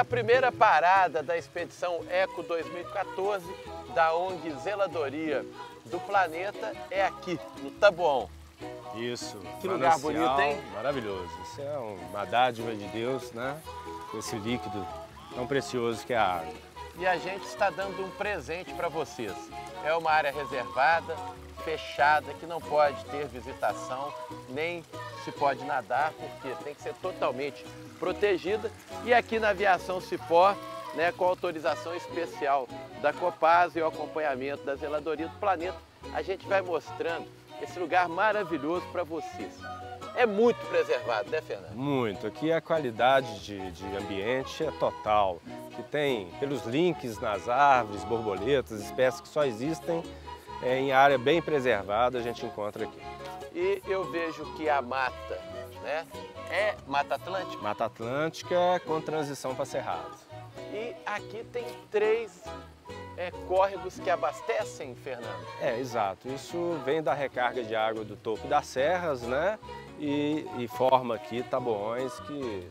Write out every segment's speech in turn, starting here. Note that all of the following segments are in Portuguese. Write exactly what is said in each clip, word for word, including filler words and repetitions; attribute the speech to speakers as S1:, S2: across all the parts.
S1: a primeira parada da expedição Eco dois mil e quatorze da O N G Zeladoria do Planeta é aqui, no Taboão.
S2: Isso.
S1: Que lugar
S2: manancial,
S1: bonito, hein?
S2: Maravilhoso. Isso é uma dádiva de Deus, né? Esse líquido tão precioso que é a água.
S1: E a gente está dando um presente para vocês. É uma área reservada, fechada, que não pode ter visitação, nem se pode nadar, porque tem que ser totalmente protegida. E aqui na Aviação Cipó, né, com autorização especial da Copasa e o acompanhamento da Zeladoria do Planeta, a gente vai mostrando esse lugar maravilhoso para vocês. É muito preservado, né, Fernando?
S2: Muito. Aqui a qualidade de, de ambiente é total. Que tem pelos links nas árvores, borboletas, espécies que só existem é, em área bem preservada, a gente encontra aqui.
S1: E eu vejo que a mata, né, é Mata Atlântica?
S2: Mata Atlântica com transição para Cerrado.
S1: E aqui tem três é, córregos que abastecem, Fernando?
S2: É, exato. Isso vem da recarga de água do topo das serras, né? E, e forma aqui taboões que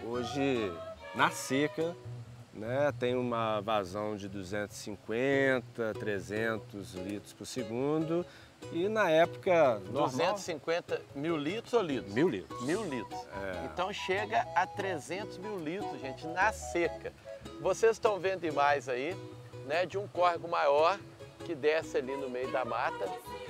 S2: hoje, na seca, né, tem uma vazão de duzentos e cinquenta, trezentos litros por segundo. E na época normal...
S1: duzentos e cinquenta mil litros ou litros?
S2: Mil litros.
S1: Mil litros.
S2: É.
S1: Então chega a trezentos mil litros, gente, na seca. Vocês estão vendo imagens aí, né, de um córrego maior que desce ali no meio da mata.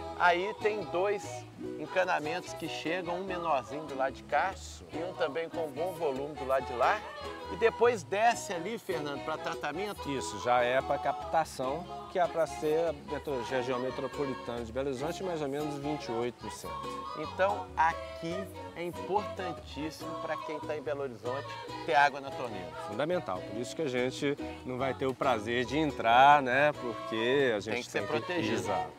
S1: Aí tem dois encanamentos que chegam, um menorzinho do lado de cá e um também com bom volume do lado de lá. E depois desce ali, Fernando, para tratamento?
S2: Isso, já é para captação, que é para ser a região metropolitana de Belo Horizonte, mais ou menos vinte e oito por cento.
S1: Então aqui é importantíssimo para quem está em Belo Horizonte ter água na torneira.
S2: Fundamental, por isso que a gente não vai ter o prazer de entrar, né? Porque a gente
S1: tem que ser
S2: tem
S1: protegido.
S2: Exato.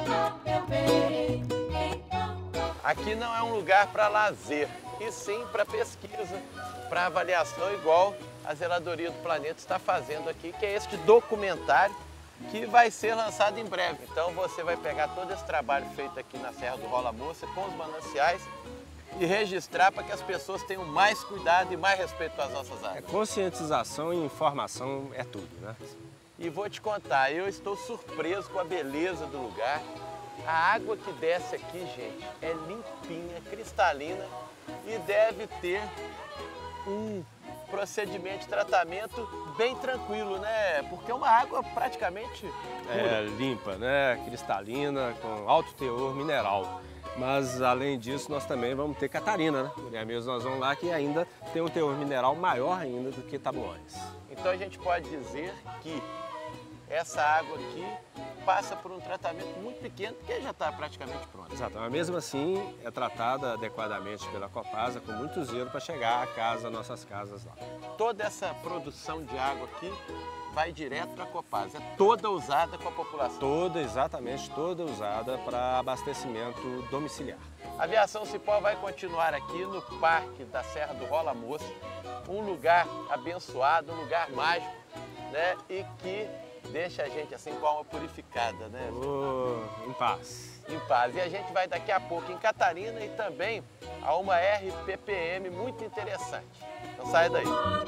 S1: Aqui não é um lugar para lazer, e sim para pesquisa, para avaliação, igual a Zeladoria do Planeta está fazendo aqui, que é este documentário que vai ser lançado em breve. Então você vai pegar todo esse trabalho feito aqui na Serra do Rola Moça com os mananciais e registrar para que as pessoas tenham mais cuidado e mais respeito com as nossas águas.
S2: É, conscientização e informação é tudo, né?
S1: E vou te contar, eu estou surpreso com a beleza do lugar. A água que desce aqui, gente, é limpinha, cristalina e deve ter um procedimento de tratamento bem tranquilo, né? Porque é uma água praticamente pura.
S2: É limpa, né? Cristalina, com alto teor mineral. Mas, além disso, nós também vamos ter Catarina, né? E mesmo nós vamos lá que ainda tem um teor mineral maior ainda do que Taboões.
S1: Então a gente pode dizer que essa água aqui passa por um tratamento muito pequeno, porque já está praticamente pronto.
S2: Exato, mas mesmo assim é tratada adequadamente pela Copasa, com muito zelo para chegar à casa, nossas casas lá.
S1: Toda essa produção de água aqui vai direto para a Copasa, é toda usada com a população?
S2: Toda, exatamente, toda usada para abastecimento domiciliar.
S1: A Aviação Cipó vai continuar aqui no Parque da Serra do Rola Moça, um lugar abençoado, um lugar mágico, né, e que deixa a gente assim com a alma purificada, né?
S2: Oh, em paz.
S1: Em paz. E a gente vai daqui a pouco em Catarina e também a uma R P P M muito interessante. Então sai daí.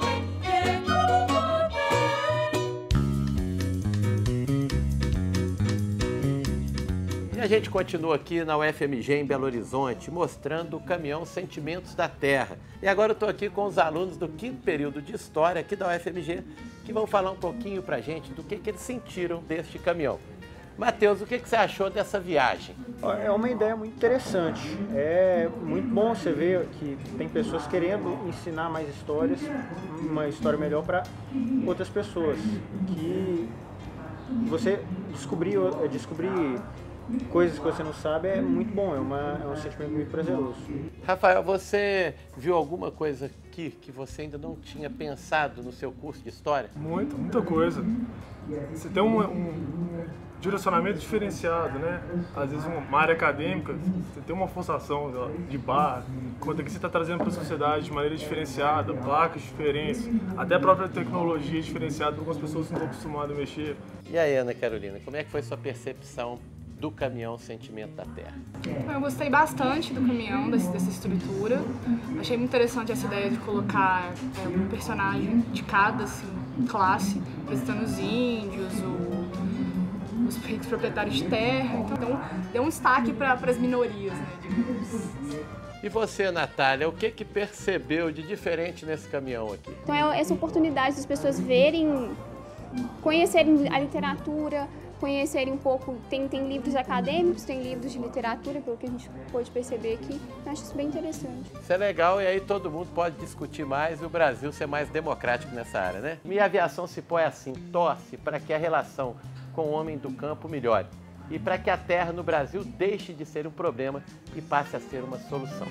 S1: E a gente continua aqui na U F M G em Belo Horizonte, mostrando o caminhão Sentimentos da Terra. E agora eu estou aqui com os alunos do quinto período de História aqui da U F M G, que vão falar um pouquinho para a gente do que, que eles sentiram deste caminhão. Matheus, o que, que você achou dessa viagem?
S3: É uma ideia muito interessante. É muito bom você ver que tem pessoas querendo ensinar mais histórias, uma história melhor para outras pessoas. Que você descobrir, descobrir coisas que você não sabe é muito bom, é, uma, é um sentimento muito prazeroso.
S1: Rafael, você viu alguma coisa aqui que você ainda não tinha pensado no seu curso de História?
S4: Muito, muita coisa. Você tem um, um direcionamento diferenciado, né? Às vezes uma área acadêmica, você tem uma forçação de barra, quanto é que você está trazendo para a sociedade de maneira diferenciada, placas diferentes, até a própria tecnologia diferenciada, porque as pessoas não estão acostumadas a mexer.
S1: E aí, Ana Carolina, como é que foi sua percepção do caminhão Sentimento da Terra?
S5: Eu gostei bastante do caminhão, desse, dessa estrutura. Achei muito interessante essa ideia de colocar é, um personagem de cada assim, classe, apresentando os índios, o, os ricos proprietários de terra. Então, deu um destaque para as minorias, né, digamos.
S1: E você, Natália, o que que percebeu de diferente nesse caminhão aqui?
S6: Então é essa oportunidade das pessoas verem, conhecerem a literatura, conhecerem um pouco, tem, tem livros acadêmicos, tem livros de literatura, pelo que a gente pôde perceber aqui. Eu acho isso bem interessante.
S1: Isso é legal e aí todo mundo pode discutir mais e o Brasil ser mais democrático nessa área, né? Minha Aviação Cipó é assim, torce para que a relação com o homem do campo melhore e para que a terra no Brasil deixe de ser um problema e passe a ser uma solução.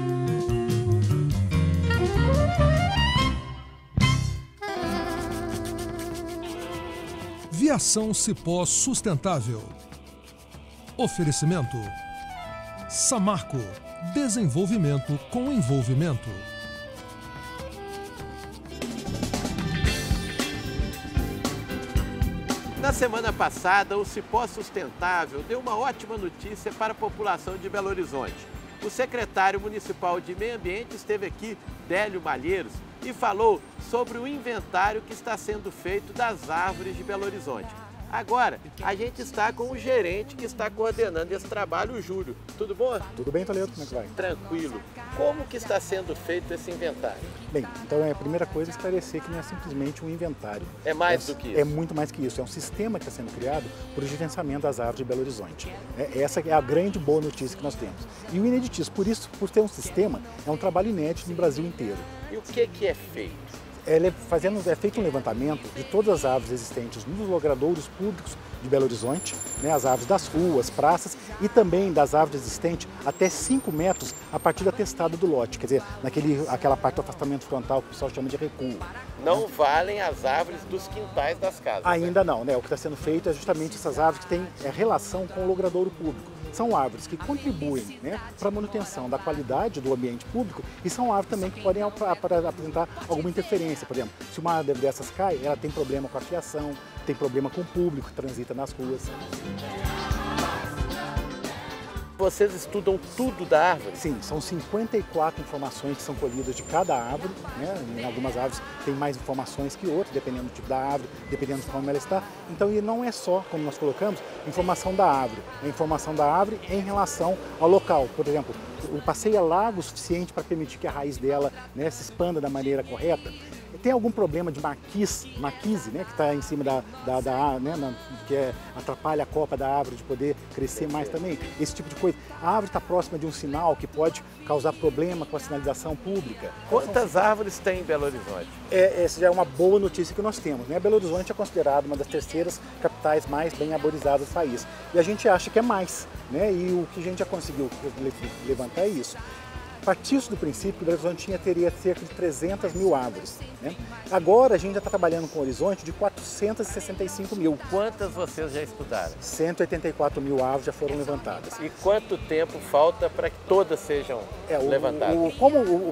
S7: Viação Cipó Sustentável. Oferecimento Samarco. Desenvolvimento com envolvimento.
S1: Na semana passada, o Cipó Sustentável deu uma ótima notícia para a população de Belo Horizonte. O secretário municipal de Meio Ambiente esteve aqui, Délio Malheiros, e falou sobre o inventário que está sendo feito das árvores de Belo Horizonte. Agora, a gente está com o gerente que está coordenando esse trabalho, o Júlio. Tudo bom?
S8: Tudo bem, Toledo? Como é que vai?
S1: Tranquilo. Como que está sendo feito esse inventário?
S8: Bem, então é a primeira coisa esclarecer que não é simplesmente um inventário.
S1: É mais
S8: é,
S1: do que isso?
S8: É muito mais que isso. É um sistema que está sendo criado para o gerenciamento das árvores de Belo Horizonte. É, essa é a grande boa notícia que nós temos. E o ineditíssimo, por isso, por ter um sistema, é um trabalho inédito no Brasil inteiro.
S1: E o que que é feito?
S8: É, fazendo, é feito um levantamento de todas as árvores existentes nos logradouros públicos de Belo Horizonte, né, as árvores das ruas, praças e também das árvores existentes até cinco metros a partir da testada do lote, quer dizer, naquele, aquela parte do afastamento frontal que o pessoal chama de recuo.
S1: Não né? valem as árvores dos quintais das casas?
S8: Ainda
S1: né?
S8: não, né? O que está sendo feito é justamente essas árvores que têm é, relação com o logradouro público. São árvores que contribuem, né, para a manutenção da qualidade do ambiente público e são árvores também que podem apresentar alguma interferência. Por exemplo, se uma árvore dessas cai, ela tem problema com a fiação, tem problema com o público que transita nas ruas.
S1: Vocês estudam tudo da árvore?
S8: Sim, são cinquenta e quatro informações que são colhidas de cada árvore, né? Em algumas árvores tem mais informações que outras, dependendo do tipo da árvore, dependendo de como ela está. Então, e não é só, como nós colocamos, informação da árvore, é informação da árvore em relação ao local. Por exemplo, o passeio é largo o suficiente para permitir que a raiz dela, né, se expanda da maneira correta. Tem algum problema de maquis, maquise, né, que está em cima da, da, da né, na, que é, atrapalha a copa da árvore de poder crescer mais também, esse tipo de coisa. A árvore está próxima de um sinal que pode causar problema com a sinalização pública.
S1: Quantas então, árvores tem em Belo Horizonte?
S8: É, essa já é uma boa notícia que nós temos, né? Belo Horizonte é considerado uma das terceiras capitais mais bem arborizadas do país. E a gente acha que é mais, né? E o que a gente já conseguiu levantar é isso. Partiu-se do princípio que o Belo Horizonte tinha, teria cerca de trezentas mil árvores. Né? Agora a gente já está trabalhando com um horizonte de quatrocentas e sessenta e cinco mil.
S1: Quantas vocês já estudaram?
S8: cento e oitenta e quatro mil árvores já foram levantadas.
S1: E quanto tempo falta para que todas sejam
S8: é, o,
S1: levantadas?
S8: O, como o,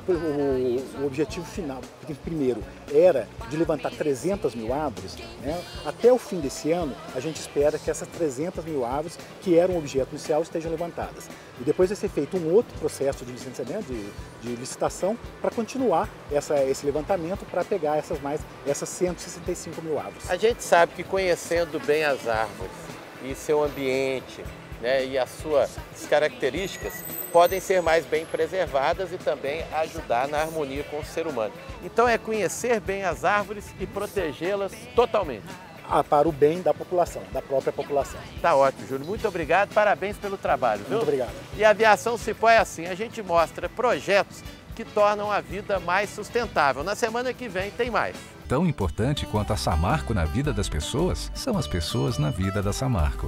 S8: o, o objetivo final, primeiro, era de levantar trezentas mil árvores, né? Até o fim desse ano a gente espera que essas trezentas mil árvores que eram o objeto inicial estejam levantadas. E depois vai ser feito um outro processo de licenciamento, de, de licitação, para continuar essa, esse levantamento para pegar essas mais, essas cento e sessenta e cinco mil árvores.
S1: A gente sabe que conhecendo bem as árvores e seu ambiente, né, e as suas características, podem ser mais bem preservadas e também ajudar na harmonia com o ser humano. Então é conhecer bem as árvores e protegê-las totalmente.
S8: Ah, para o bem da população, da própria população.
S1: Tá ótimo, Júlio. Muito obrigado, parabéns pelo trabalho, viu?
S8: Muito obrigado.
S1: E a Aviação Cipó é assim, a gente mostra projetos que tornam a vida mais sustentável. Na semana que vem tem mais.
S9: Tão importante quanto a Samarco na vida das pessoas, são as pessoas na vida da Samarco.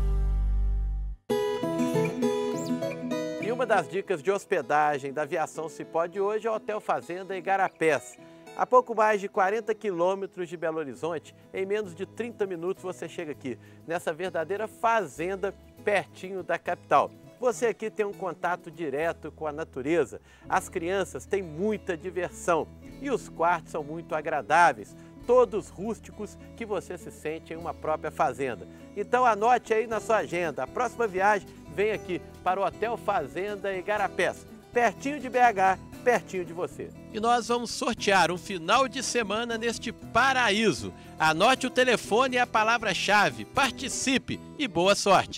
S1: E uma das dicas de hospedagem da Aviação Cipó de hoje é o Hotel Fazenda Igarapés. A pouco mais de quarenta quilômetros de Belo Horizonte, em menos de trinta minutos você chega aqui, nessa verdadeira fazenda pertinho da capital. Você aqui tem um contato direto com a natureza, as crianças têm muita diversão e os quartos são muito agradáveis. todos rústicos que você se sente em uma própria fazenda. Então anote aí na sua agenda, a próxima viagem vem aqui para o Hotel Fazenda Igarapés, pertinho de B H, pertinho de você. E nós vamos sortear um final de semana neste paraíso. Anote o telefone e a palavra-chave, participe e boa sorte!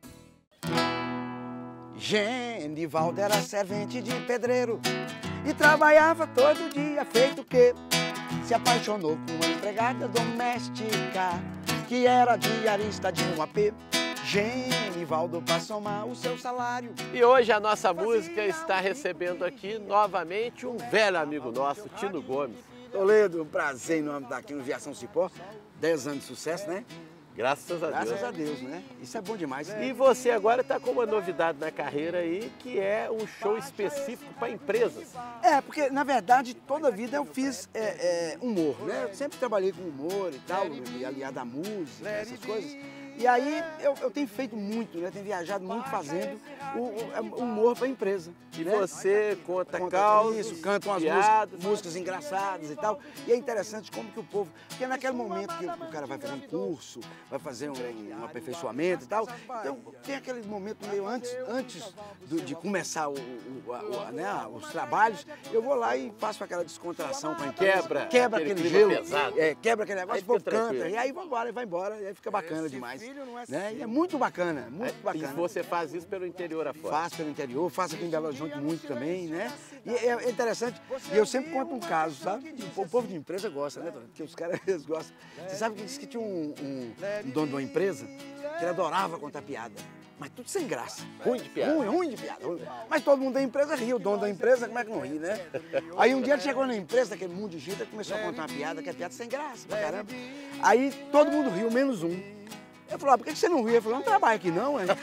S10: Genivaldo era servente de pedreiro e trabalhava todo dia, feito que se apaixonou por uma empregada doméstica que era diarista de um A P. Genivaldo para somar o seu salário.
S1: E hoje a nossa música está recebendo aqui novamente um velho amigo nosso, Tino Gomes.
S10: Toledo, um prazer enorme estar aqui no Viação Cipó. Dez anos de sucesso, né?
S1: Graças a Deus.
S10: Graças a Deus, né? Isso é bom demais.
S1: E você agora está com uma novidade na carreira aí, que é um show específico para empresas.
S10: É, porque na verdade toda a vida eu fiz é, é, humor, né? Eu sempre trabalhei com humor e tal, aliado à música, essas coisas. E aí eu, eu tenho feito muito, né? Tenho viajado muito fazendo o, o, o humor para a empresa.
S1: E
S10: né?
S1: você conta, conta causos,
S10: isso, canta umas
S1: piadas,
S10: músicas, músicas engraçadas e tal. E é interessante como que o povo... Porque naquele momento que o cara vai fazer um curso, vai fazer um, um aperfeiçoamento e tal, então tem aquele momento meio antes, antes do, de começar o, o, a, o, né, os trabalhos, eu vou lá e faço aquela descontração com a empresa.
S1: Quebra,
S10: quebra
S1: aquele,
S10: aquele
S1: clima
S10: gelo,
S1: pesado.
S10: É, quebra aquele negócio,
S1: Aí
S10: o povo
S1: fica
S10: canta,
S1: tranquilo.
S10: e aí vai embora, e vai embora, e aí fica bacana demais. Né? E é muito bacana, muito
S1: E
S10: bacana.
S1: você faz isso pelo interior afora?
S10: Faço pelo interior, faço aqui em Belo Horizonte muito também, né? E é interessante, e eu sempre conto um caso, sabe? O povo de empresa gosta, né, Tony? Porque os caras eles gostam. Você sabe que disse que tinha um, um, um dono de uma empresa que ele adorava contar piada. Mas tudo sem graça.
S1: Ruim de piada.
S10: Ruim, ruim de piada. Ruim. Mas todo mundo da empresa ria, o dono da empresa, como é que não ri, né? Aí um dia ele chegou na empresa, aquele mundo de gente, começou a contar uma piada, que é piada sem graça pra caramba. Aí todo mundo riu, menos um. Eu falei, ah, por que você não ri? Ele falou, não trabalha aqui não, hein?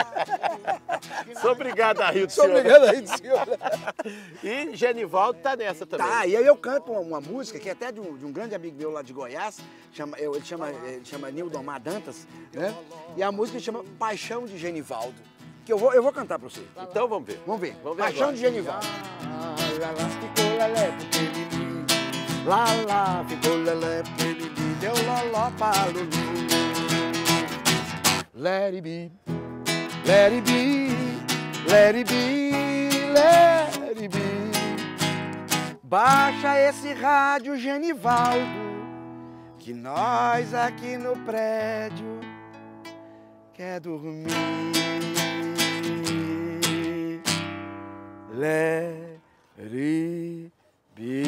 S1: Sou obrigado a rir do
S10: Sou
S1: senhor.
S10: obrigado a rir do senhor.
S1: E Genivaldo tá nessa também.
S10: Tá, e aí eu canto uma, uma música que é até de um, de um grande amigo meu lá de Goiás, chama, eu, ele chama, ele chama Nildomar Dantas, né? E a música chama Paixão de Genivaldo, que eu vou, eu vou cantar pra você.
S1: Então vamos ver.
S10: Vamos ver.
S1: Vamos ver
S10: Paixão
S1: agora.
S10: de Genivaldo. Lá, lá, ficou lelé, porque ele lá, lá, ficou lelé, porque ele deu loló para Lulu. Let it be, let it be, let it be, let it be. Baixa esse rádio, Genivaldo, que nós aqui no prédio quer dormir. Let it be.